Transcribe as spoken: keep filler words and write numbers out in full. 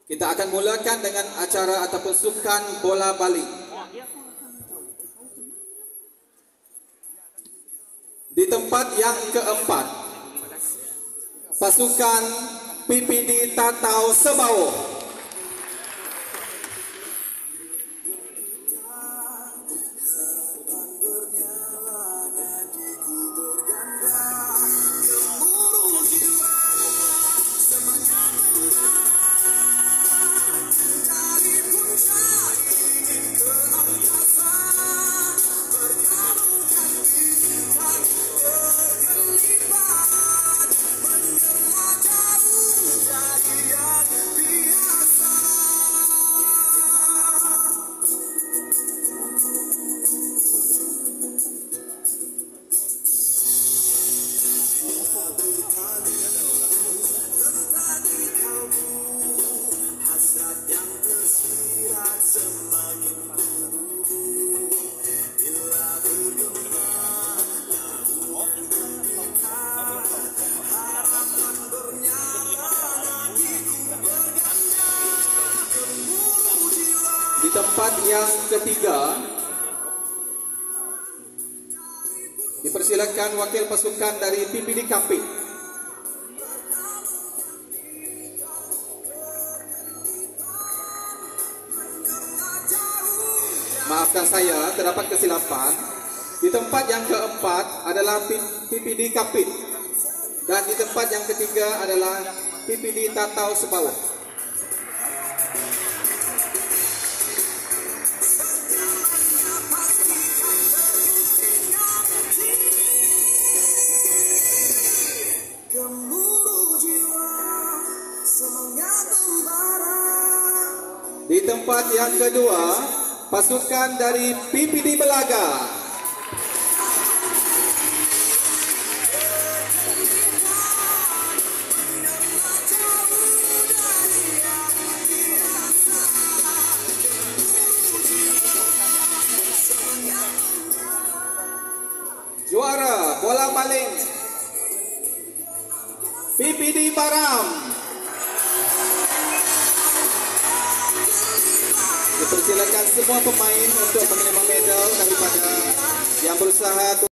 Kita akan mulakan dengan acara ataupun sukan bola baling. Di tempat yang keempat, pasukan P P D Tatau Sebauh. Di tempat yang ketiga, dipersilakan wakil pasukan dari P P D Kapit. Maafkan saya, terdapat kesilapan. Di tempat yang keempat adalah P P D Kapit dan di tempat yang ketiga adalah P P D Tatau Sebauh. Di tempat yang kedua, pasukan dari P P D Belaga. Juara bola baling P P D Baram. Dipersilakan semua pemain untuk menerima medal daripada yang berusaha